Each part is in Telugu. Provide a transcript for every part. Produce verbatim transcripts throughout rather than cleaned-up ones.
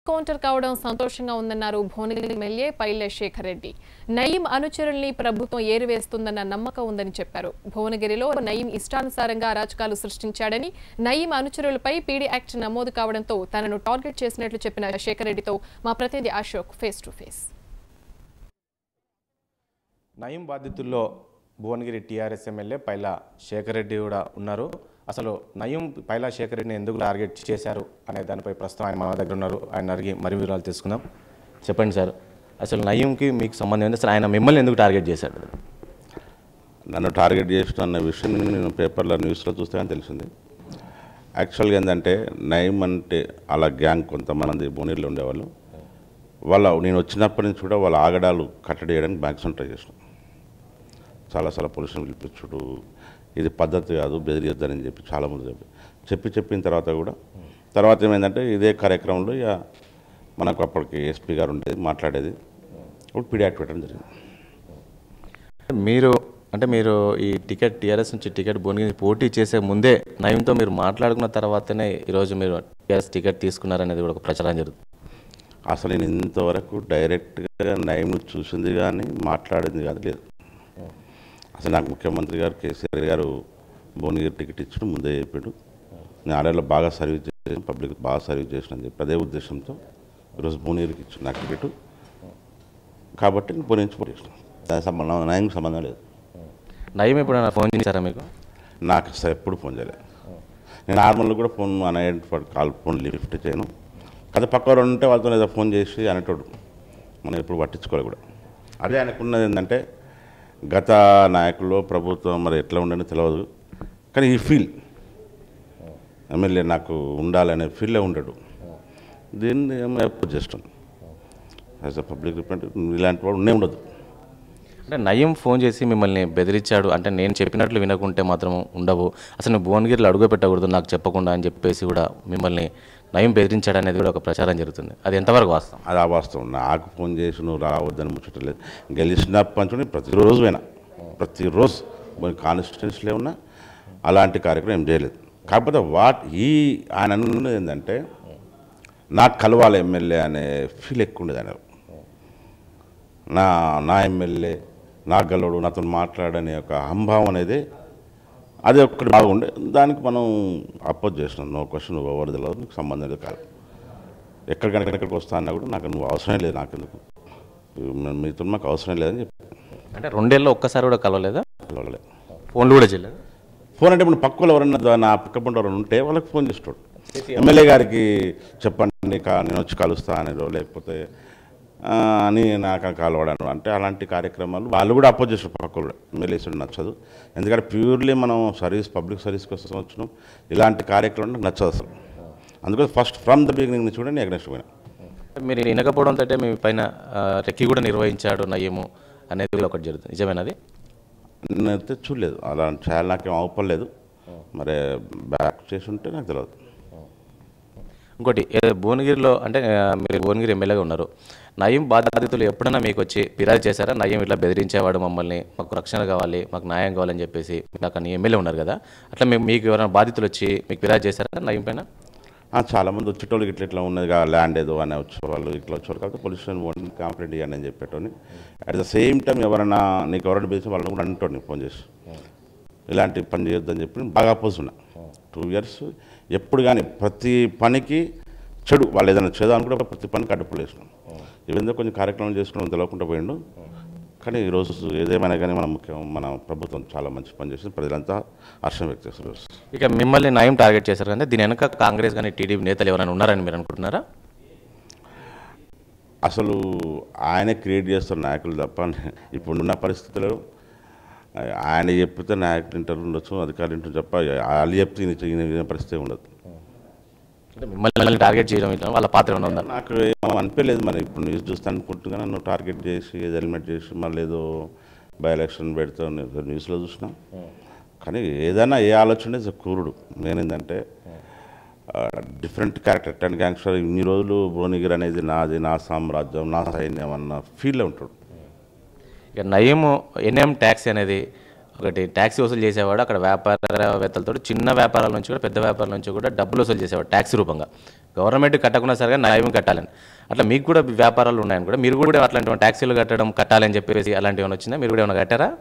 కౌంటర్ కావడం సంతోషంగా ఉందన్నారు భువనగిరి ఎమ్మెల్యే పైలె శేఖర్ రెడ్డి. నయీం అనుచరుల్ని ప్రభుత్వం ఏరివేస్తుందన్న నమ్మకం ఉందని చెప్పారు. భువనగిరిలో నయీం ఇష్టానుసారంగా అరాచకాలు సృష్టించాడని, నయీం అనుచరులపై పీడీ యాక్ట్ నమోదు కావడంతో తనను టార్గెట్ చేసినట్లు చెప్పిన శేఖర్ రెడ్డితో మా ప్రతినిధి Ashok face to face. Nayeem బాధితుల్లో భువనగిరి టీఆర్ఎస్ ఎమ్మెల్యే పైలా శేఖర్ రెడ్డి కూడా ఉన్నారు. అసలు నయీం పైలా శేఖర్ రెడ్డిని ఎందుకు టార్గెట్ చేశారు అనే దానిపై ప్రస్తుతం ఆయన మా దగ్గర ఉన్నారు. ఆయన అడిగి మరి వివరాలు తీసుకుందాం. చెప్పండి సార్, అసలు నయీంకి మీకు సంబంధం ఏంటి? అసలు ఆయన మిమ్మల్ని ఎందుకు టార్గెట్ చేశాడు? నన్ను టార్గెట్ చేసిన అన్న విషయం నేను పేపర్లో న్యూస్లో చూస్తే కానీ తెలిసింది. యాక్చువల్గా ఏంటంటే నయీం అంటే అలా గ్యాంగ్ కొంతమంది భువనగిరిలో ఉండేవాళ్ళు. వాళ్ళ నేను వచ్చినప్పటి నుంచి కూడా వాళ్ళ ఆగడాలు కట్టడి చేయడానికి మ్యాక్సిమం ట్రై చేసినాం. చాలాసార్లు పోలీసులను పిలిపించుడు, ఇది పద్ధతి కాదు, బెదిరియొద్దని చెప్పి చాలామంది చెప్పి చెప్పి చెప్పిన తర్వాత కూడా తర్వాత ఏమైందంటే ఇదే కార్యక్రమంలో ఇక మనకు అప్పటికి ఎస్పీ గారు ఉండేది మాట్లాడేది, ఇప్పుడు పీడీ యాక్ట్ పెట్టడం జరిగింది. మీరు అంటే మీరు ఈ టికెట్ టీఆర్ఎస్ నుంచి టికెట్ భువనగిరి పోటీ చేసే ముందే నయీంతో మీరు మాట్లాడుకున్న తర్వాతనే ఈరోజు మీరు టీఆర్ఎస్ టికెట్ తీసుకున్నారనేది కూడా ఒక ప్రచారం జరుగుతుంది. అసలు నేను ఇంతవరకు డైరెక్ట్గా నయీంను చూసింది కానీ మాట్లాడింది కానీ లేదు. అసలు నాకు ముఖ్యమంత్రి గారు కేసీఆర్ గారు భువనగిరి టికెట్ ఇచ్చిన ముందే చెప్పాడు. నేను ఆడేళ్ళలో బాగా సర్వీస్ చేసాను, పబ్లిక్ బాగా సర్వీస్ చేసిన అని చెప్పి అదే ఉద్దేశంతో ఈరోజు భువనగిరికి ఇచ్చిన నాకు టికెట్. కాబట్టి నేను భువనగిరి పోటీ చేసిన, దాని సంబంధం నయీంకి సంబంధం లేదు. నయీం ఎప్పుడైనా ఫోన్ చేశారా మీకు? నాకు అసలు ఎప్పుడు ఫోన్ చేయలేదు. నేను నార్మల్గా కూడా ఫోన్ అనే కాల్ ఫోన్ లిఫ్ట్ చేయను. కదా పక్క వారు ఉంటే వాళ్ళతో ఏదో ఫోన్ చేసి అనేటోడు, మనం ఎప్పుడు పట్టించుకోవాలి కూడా. అదే ఆయనకున్నది ఏంటంటే గత నాయకుల్లో ప్రభుత్వం మరి ఎట్లా ఉండని తెలియదు, కానీ ఈ ఫీల్ ఎమ్మెల్యే నాకు ఉండాలనే ఫీల్లో ఉంటాడు. దీన్ని ఎప్పుడు చేస్తాం యాజ్ అ పబ్లిక్ రిప్రజెంటేటివ్ ఇలాంటి వాడు ఉండే ఉండదు. అంటే నయీం ఫోన్ చేసి మిమ్మల్ని బెదిరించాడు అంటే నేను చెప్పినట్లు వినకుంటే మాత్రం ఉండవు, అసలు నువ్వు భువనగిరిలో అడుగు పెట్టకూడదు నాకు చెప్పకుండా అని చెప్పేసి కూడా మిమ్మల్ని నయీం బెదిరించాడు అనేది కూడా ఒక ప్రచారం జరుగుతుంది. అది ఎంతవరకు వాస్తవం? అది అవాస్తవం. నాకు ఫోన్ చేసి నువ్వు రావద్దని ముచ్చటలేదు. గెలిచినప్పటి నుంచి ప్రతిరోజు పోయినా, ప్రతిరోజు కాన్స్టిట్యున్సీలో ఉన్నా అలాంటి కార్యక్రమం ఏం చేయలేదు. కాకపోతే వాట్ ఈ ఆయన అన్నది ఏంటంటే నాకు కలవాలి ఎమ్మెల్యే అనే ఫీల్ ఎక్కువ ఉండేది. ఆయన నా నా ఎమ్మెల్యే నా గెలవడు నాతో మాట్లాడనే ఒక అహంభావం అనేది అది ఒక్కటి బాగుండే. దానికి మనం అపోజ్ చేసినాం. నో క్వశ్చన్, నువ్వు ఎవరు తెలియదు, నీకు సంబంధం లేదు కాదు. ఎక్కడికైనా ఎక్కడికి వస్తా అన్నా కూడా నాకు నువ్వు అవసరం లేదు, నాకు ఎందుకు మీతో మాకు అవసరం లేదని చెప్పి. అంటే రెండేళ్ళు ఒక్కసారి కూడా కలవలేదా? కలవలేదు. ఫోన్లు కూడా చేయలేదు. ఫోన్ అంటే ఇప్పుడు పక్కలో ఎవరన్నా నా పక్క పంట ఎవరైనా ఉంటే వాళ్ళకి ఫోన్ చేస్తాడు. ఎమ్మెల్యే గారికి చెప్పండి నేను వచ్చి కలుస్తా అనేదో, లేకపోతే అని నాకు కలవడాను అంటే అలాంటి కార్యక్రమాలు వాళ్ళు కూడా అపోజ్ చేస్తారు. పక్కలు ఎమ్మెల్యేస్ నచ్చదు, ఎందుకంటే ప్యూర్లీ మనం సర్వీస్ పబ్లిక్ సర్వీస్ కోసం వచ్చినాం. ఇలాంటి కార్యక్రమం నచ్చదు అసలు. అందుకని ఫస్ట్ ఫ్రమ్ ద బిగినింగ్ నుంచి కూడా నేను అగ్నెస్ట్ పోయినా. మీరు వినకపోవడంతో మీ పైన రెక్కి కూడా నిర్వహించాడు నయీము అనేది కూడా ఒకటి జరుగుతుంది, నిజమేనది? నేనైతే చూడలేదు, అలా చేయాలి నాకేం అవపడలేదు. మరి బ్యాక్ చేసి ఉంటే నాకు తెలియదు. ఇంకోటి భువనగిరిలో అంటే మీరు భువనగిరి ఎమ్మెల్యేగా ఉన్నారు, నయీం బాధితులు ఎప్పుడైనా మీకు వచ్చి ఫిర్యాదు చేశారా? నయీం ఇట్లా బెదిరించేవాడు మమ్మల్ని, మాకు రక్షణ కావాలి, మాకు న్యాయం కావాలని చెప్పేసి. నాకు అని ఎమ్మెల్యే ఉన్నారు కదా, అట్లా మేము మీకు ఎవరైనా బాధితులు వచ్చి మీకు ఫిర్యాదు చేశారా నయీం పైన? చాలామంది వచ్చేటోళ్ళు ఇట్లా ఇట్లా ఉన్నది ల్యాండ్ ఏదో అని వచ్చేవాళ్ళు, ఇట్లా వచ్చేవాళ్ళు కాబట్టి పోలీస్ స్టేషన్ పోండి కంప్లైంట్ ఇవ్వండి అని చెప్పేటోని. అట్ ద సేమ్ టైం ఎవరైనా నీకు ఎవరైనా బేసి వాళ్ళని కూడా అంటోని ఫోన్ చేసి ఇలాంటి పని చేయొద్దని చెప్పి బాగా అపోజ్ ఉన్నా. టూ ఇయర్స్ ఎప్పుడు కానీ ప్రతి పనికి చెడు వాళ్ళు ఏదైనా చేద్దాం అనుకుంటే ప్రతి పనికి అడ్డుపులు వేసినాం. ఇవేందో కొంచెం కార్యక్రమం చేసుకుని తెలియకుండా పోయిండు. కానీ ఈరోజు ఏదేమైనా కానీ మన ముఖ్యం మన ప్రభుత్వం చాలా మంచి పని చేసింది, ప్రజలంతా హర్షం వ్యక్తం చేస్తారు. ఇక మిమ్మల్ని నయీం టార్గెట్ చేశారు అంటే దీని వెనక కాంగ్రెస్ కానీ టీడీపీ నేతలు ఎవరైనా ఉన్నారని మీరు అనుకుంటున్నారా? అసలు ఆయనే క్రియేట్ చేస్తున్న నాయకులు తప్ప ఇప్పుడున్న పరిస్థితుల్లో ఆయన చెప్తే నాయకులు ఇంటర్వ్యూ ఉండొచ్చు, అధికారులు ఇంటర్వ్యూ తప్ప వాళ్ళు చెప్తే ఈయన పరిస్థితి ఉండదు. మిమ్మల్ని టార్గెట్ చేయడం వాళ్ళ పాత్ర ఉందా? నాకు అనిపించలేదు. మరి ఇప్పుడు న్యూస్ చూస్తే అనుకుంటున్నా నన్ను టార్గెట్ చేసి ఏదో హెల్మెట్ చేసి మళ్ళీ ఏదో బై ఎలక్షన్ పెడతా న్యూస్లో చూసినా. కానీ ఏదైనా ఏ ఆలోచన క్రూరుడు. నేనేంటంటే డిఫరెంట్ క్యారెక్టర్ టెన్ గ్యాంగ్స్టర్ ఇన్ని రోజులు భువనగిరి అనేది నాది, నా సామ్రాజ్యం, నా సైన్యం అన్న ఫీల్లో ఉంటాడు. ఇక నయీము ఎన్ఎం ట్యాక్సీ అనేది ఒకటి ట్యాక్సీ వసూలు చేసేవాడు. అక్కడ వ్యాపారవేత్తలతో చిన్న వ్యాపారాల నుంచి కూడా పెద్ద వ్యాపారాల నుంచి కూడా డబ్బులు వసూలు చేసేవాడు ట్యాక్సీ రూపంగా. గవర్నమెంట్ కట్టకుండా సరిగా నయం కట్టాలని. అట్లా మీకు కూడా వ్యాపారాలు ఉన్నాయని కూడా మీరు కూడా అట్లాంటి ట్యాక్సీలు కట్టడం కట్టాలని చెప్పేసి అలాంటివి ఏమైనా వచ్చిందా? మీరు కూడా ఏమైనా కట్టారా?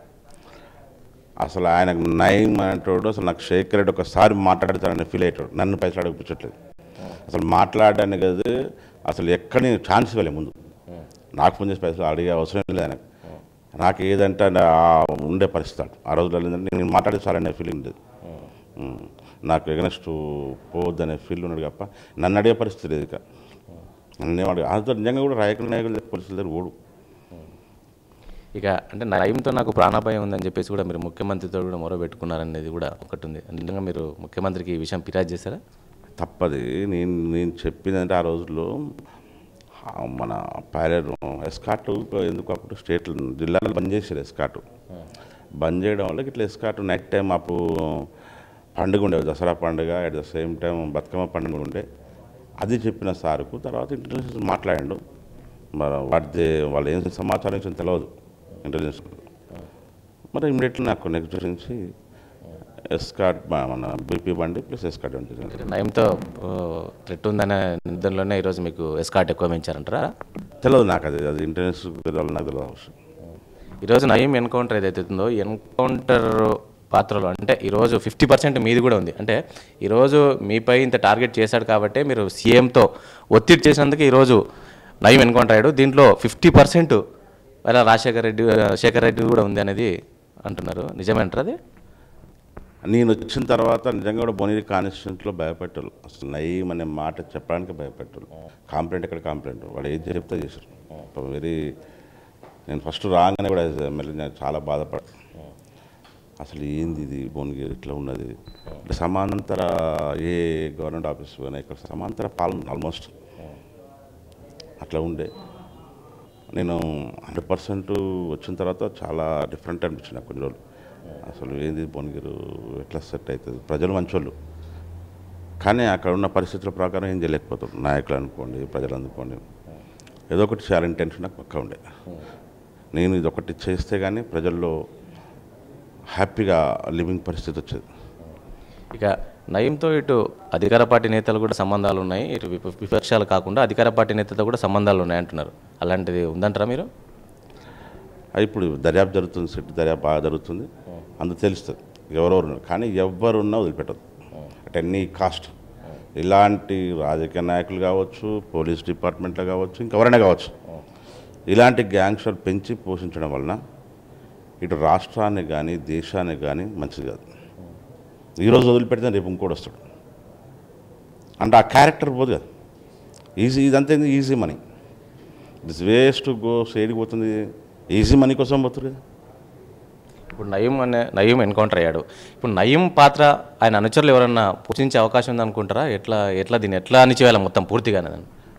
అసలు ఆయనకు నయం అంటాడు. అసలు నాకు శేఖర్ రెడ్డి ఒకసారి మాట్లాడతానని ఫీల్ అయ్యాడు. నన్ను పైసలు అడగపించట్లేదు. అసలు మాట్లాడడానికి కదా అసలు ఎక్కడ నేను ఛాన్స్ ఇవ్వలే. ముందు నాకు ఫోన్ చేసి పైసలు అడిగే అవసరం లేదు ఆయనకు. నాకు ఏదంటే ఉండే పరిస్థితి ఆ రోజుల్లో ఏంటంటే నేను మాట్లాడే సార్ అనే ఫీలింగ్ లేదు. నాకు ఎగనెస్ట్ పోవద్దనే ఫీల్ ఉన్నాడు తప్ప నన్ను అడిగే పరిస్థితి లేదు. ఇక నన్ను అడిగే అంత నిజంగా కూడా రాయకుల నాయకులు పరిస్థితి లేదు ఓడు. ఇక అంటే నయంతో నాకు ప్రాణాపాయం ఉందని చెప్పేసి కూడా మీరు ముఖ్యమంత్రితో కూడా మొర పెట్టుకున్నారనేది కూడా ఒకటి ఉంది. నిజంగా మీరు ముఖ్యమంత్రికి ఈ విషయం ఫిర్యాదు చేశారా? తప్పది. నేను నేను చెప్పిందంటే ఆ రోజుల్లో మన పైలట్ ఎస్కాట్ ఎందుకు అప్పుడు స్టేట్ జిల్లాలో బంద్ చేశారు. ఎస్కాట్ బంద్ చేయడం వల్ల ఇట్లా ఎస్కాట్ నైట్ టైం అప్పుడు పండుగ ఉండేది, దసరా పండుగ, at the same time Bathukamma పండుగ ఉండే. అది చెప్పిన సార్కు తర్వాత ఇంటెలిజెన్స్ మాట్లాడాడు. మరి వాటి వాళ్ళు ఏం సమాచారం ఇచ్చింది తెలియదు ఇంటెలిజెన్స్. మరి ఇమీడియట్లీ నాకు నెక్స్ట్ డే నుంచి ఎస్కాట్ మన బీపీ బండి ప్లస్ ఎస్కాట్ బండి. నయంతో థ్రెట్ ఉందనే నిధంలోనే ఈరోజు మీకు ఎస్కాట్ ఎక్కువ పెంచారంటారా? తెలియదు నాకు. అది అది ఇంటెలిజెన్స్ తెలియాలి నాకు తెలియదు అవసరం. ఈరోజు నయం ఎన్కౌంటర్ ఏదైతే ఉందో ఎన్కౌంటర్ పాత్రలో అంటే ఈరోజు ఫిఫ్టీ పర్సెంట్ మీది కూడా ఉంది. అంటే ఈరోజు మీపై ఇంత టార్గెట్ చేశాడు కాబట్టి మీరు సీఎంతో ఒత్తిడి చేసినందుకు ఈరోజు నయం ఎన్కౌంటర్ అయ్యాడు. దీంట్లో ఫిఫ్టీ పర్సెంట్ అలా రాజశేఖర రెడ్డి శేఖర్ రెడ్డి కూడా ఉంది అనేది అంటున్నారు. నిజమేంటారు అది? నేను వచ్చిన తర్వాత నిజంగా కూడా భువనగిరి కాన్స్టిట్యూన్సీలో భయపెట్టారు. అసలు నయం అనే మాట చెప్పడానికి భయపెట్టారు. కాంప్లైంట్ ఎక్కడ కాంప్లైంట్ వాడు ఏది చెప్తే చేశారు. వెరీ నేను ఫస్ట్ రాగానే కూడా ఎమ్మెల్యే నేను చాలా బాధపడ్డా. అసలు ఏంది ఇది భువనగిరి ఇట్లా ఉన్నది అంటే సమాంతర ఏ గవర్నమెంట్ ఆఫీస్ పోయినా ఇక్కడ సమాంతర పాలన ఆల్మోస్ట్ అట్లా ఉండే. నేను హండ్రెడ్ పర్సెంట్ వచ్చిన తర్వాత చాలా డిఫరెంట్ అనిపించింది కొన్ని రోజులు. అసలు ఏంది భువనగిరి ఎట్లా సెట్ అవుతుంది, ప్రజలు మంచోళ్ళు కానీ అక్కడ ఉన్న పరిస్థితుల ప్రకారం ఏం చేయలేకపోతారు. నాయకులు అనుకోండి, ప్రజలు అనుకోండి, ఏదో ఒకటి చేయాలని టెన్షన్ నాకు పక్కా ఉండే. నేను ఇది ఒకటి చేస్తే కానీ ప్రజల్లో హ్యాపీగా లివింగ్ పరిస్థితి వచ్చేది. ఇక నయంతో ఇటు అధికార పార్టీ నేతలు కూడా సంబంధాలు ఉన్నాయి, ఇటు విప విపక్షాలు కాకుండా అధికార పార్టీ నేతలతో కూడా సంబంధాలు ఉన్నాయి అంటున్నారు. అలాంటిది ఉందంటారా మీరు? ఇప్పుడు దర్యాప్తు జరుగుతుంది, సిట్ దర్యాప్తు బాగా జరుగుతుంది, అందుకు తెలుస్తుంది ఎవరెవరు. కానీ ఎవరున్నా వదిలిపెట్టదు అట్ ఎనీ కాస్ట్. ఇలాంటి రాజకీయ నాయకులు కావచ్చు, పోలీస్ డిపార్ట్మెంట్లో కావచ్చు, ఇంకెవరైనా కావచ్చు, ఇలాంటి గ్యాంగ్స్టర్ పెంచి పోషించడం వలన ఇటు రాష్ట్రాన్ని కానీ దేశాన్ని కానీ మంచిది కాదు. ఈరోజు వదిలిపెడితే రేపు ఇంకోటి వస్తాడు అంటే ఆ క్యారెక్టర్ పోదు కదా. ఈజీ ఇదంతా easy money, this waste to go సైడ్కి పోతుంది, ఈజీ మనీ కోసం పోతుంది కదా. ఇప్పుడు నయం అనే నయం ఎన్కౌంటర్ అయ్యాడు. ఇప్పుడు నయం పాత్ర ఆయన అనుచరులు ఎవరన్నా పోషించే అవకాశం ఉందనుకుంటారా? ఎట్లా ఎట్లా దీన్ని ఎట్లా అణిచివేయాలి మొత్తం పూర్తిగానే?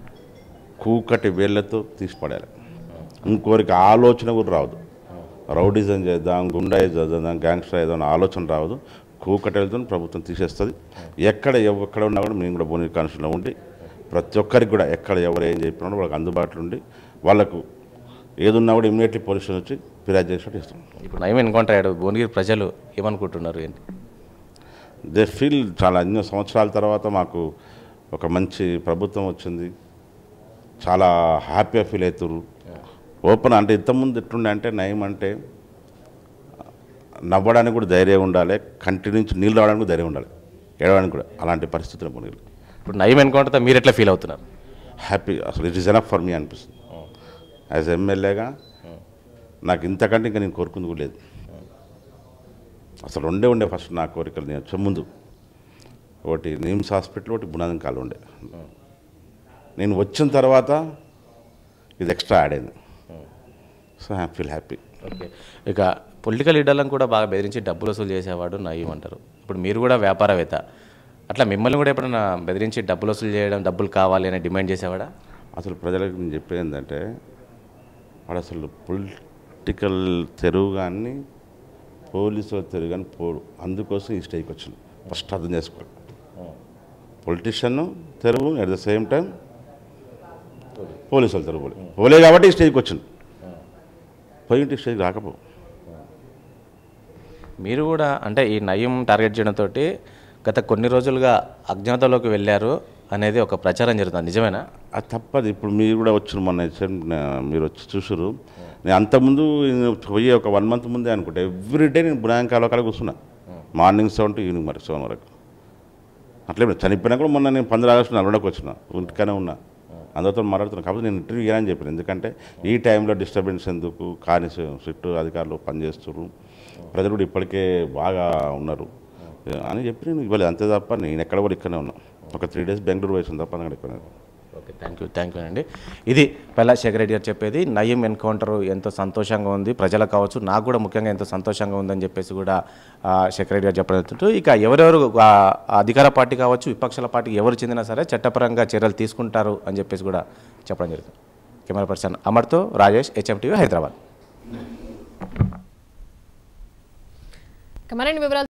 కూకటి వేళ్లతో తీసిపడాలి. ఇంకోరికి ఆలోచన కూడా రావద్దు. రౌడిజం చేద్దాం, గుండాయి చేద్దాం, గ్యాంగ్స్టర్ ఏదైనా ఆలోచన రావద్దు. కూకటెలతో ప్రభుత్వం తీసేస్తుంది. ఎక్కడ ఎక్కడ ఉన్నా కూడా మేము కూడా భువనగిరి కాన్స్టిట్యూన్సీలో ఉండి ప్రతి ఒక్కరికి కూడా ఎక్కడ ఎవరు ఏం చెప్పినా వాళ్ళకి అందుబాటులో ఉండి వాళ్ళకు ఏదున్నా కూడా ఇమ్మీడియట్లీ పోలీస్ స్టేషన్ వచ్చి ఫిర్యాదు చేసినట్టు ఇస్తాం. ఇప్పుడు నయం ఎన్కౌంటర్ అయ్యాడు, భువనగిరి ప్రజలు ఏమనుకుంటున్నారు ఏంటి? దే ఫీల్ చాలా ఎన్నో సంవత్సరాల తర్వాత మాకు ఒక మంచి ప్రభుత్వం వచ్చింది, చాలా హ్యాపీగా ఫీల్ అవుతారు. ఓపెన్ అంటే ఇంతకుముందు ఎట్లుండే అంటే నయం అంటే నవ్వడానికి కూడా ధైర్యం ఉండాలి, కంటి నుంచి నీళ్ళు రావడానికి కూడా ధైర్యం ఉండాలి, ఏడవడానికి కూడా. అలాంటి పరిస్థితులు భువనగిరి. ఇప్పుడు నయం ఎన్కౌంటర్తో మీరు ఎట్లా ఫీల్ అవుతున్నారు? హ్యాపీ. అసలు it is enough for me అనిపిస్తుంది. యాజ్ ఎమ్మెల్యేగా నాకు ఇంతకంటే ఇంకా నేను కోరుకుంది కూడా లేదు. అసలు రెండే ఉండే ఫస్ట్ నా కోరికలు నేను వచ్చే ముందు. ఒకటి నిమ్స్ హాస్పిటల్, ఒకటి బునాదం కాలు ఉండే. నేను వచ్చిన తర్వాత ఇది ఎక్స్ట్రా యాడ్ అయింది. So I feel happy. Okay. ఇక పొలిటికల్ లీడర్లను కూడా బాగా బెదిరించి డబ్బులు వసూలు చేసేవాడు నయం అంటారు. ఇప్పుడు మీరు కూడా వ్యాపారవేత్త, అట్లా మిమ్మల్ని కూడా ఎప్పుడైనా బెదిరించి డబ్బులు వసూలు చేయడం, డబ్బులు కావాలి అని డిమాండ్ చేసేవాడా? అసలు ప్రజలకు నేను చెప్పేది ఏంటంటే వాడు అసలు పొలిటికల్ తెరువు కానీ పోలీసుల తెరువు కానీ పోడు. అందుకోసం ఈ స్టేజ్కి వచ్చింది. ఫస్ట్ అర్థం చేసుకోవాలి. పొలిటీషియన్ తెరువు, అట్ ద సేమ్ టైం పోలీసులు తెరువు పోలే పోలే కాబట్టి ఈ స్టేజ్కి వచ్చింది. పోయింటి స్టేజ్కి రాకపో. మీరు కూడా అంటే ఈ నయం టార్గెట్ చేయడంతో గత కొన్ని రోజులుగా అజ్ఞాతంలోకి వెళ్ళారు, అనేది ఒక ప్రచారం జరుగుతుంది, నిజమేనా? అది తప్పదు. ఇప్పుడు మీరు కూడా వచ్చారు మొన్న ఎస్ఎం- మీరు వచ్చి చూసారు. నేను అంతకుముందు పోయి ఒక వన్ మంత్ ముందే అనుకుంటా ఎవ్రీడే నేను బునాయం కాలువ కాడ కూర్చున్నా, మార్నింగ్ సెవెన్ టు ఈవినింగ్ మరి సెవెన్ వరకు. అట్లే చనిపోయినా కూడా మొన్న నేను పంద్ర ఆగస్టు నల్గొండకు వచ్చిన, ఇంటికనే ఉన్నా, అందరితో మాట్లాడుతున్నాను. కాబట్టి నేను ఇంటర్వ్యూ ఇవ్వాలని చెప్పాను, ఎందుకంటే ఈ టైంలో డిస్టర్బెన్స్ ఎందుకు, కానీ సిట్టు అధికారులు పనిచేస్తున్నారు, ప్రజలు కూడా ఇప్పటికే బాగా ఉన్నారు అని చెప్పి నేను ఇవ్వలేదు, అంతే తప్ప నేను ఎక్కడ కూడా ఇక్కడనే ఉన్నా. ఒక త్రీ డేస్ బెంగళూరు వేసిన తప్ప అక్కడ ఇక్కడ. Okay, thank you thank you అండి. ఇది పైలా శేఖర్ రెడ్డి గారు చెప్పేది. నయీం ఎన్కౌంటర్ ఎంతో సంతోషంగా ఉంది, ప్రజలకు కావచ్చు, నాకు కూడా ముఖ్యంగా ఎంతో సంతోషంగా ఉందని చెప్పేసి కూడా ఆ, శేఖర్ రెడ్డి గారు చెప్పడం. ఇక ఎవరెవరు ఆ, అధికార పార్టీ కావచ్చు, విపక్షాల పార్టీకి ఎవరు చెందినా సరే చట్టపరంగా చర్యలు తీసుకుంటారు అని చెప్పేసి కూడా చెప్పడం జరుగుతుంది. కెమెరా పర్సన్ అమర్తో రాజేష్, హెచ్ఎం టీవీ, హైదరాబాద్. మరిన్ని వివరాలు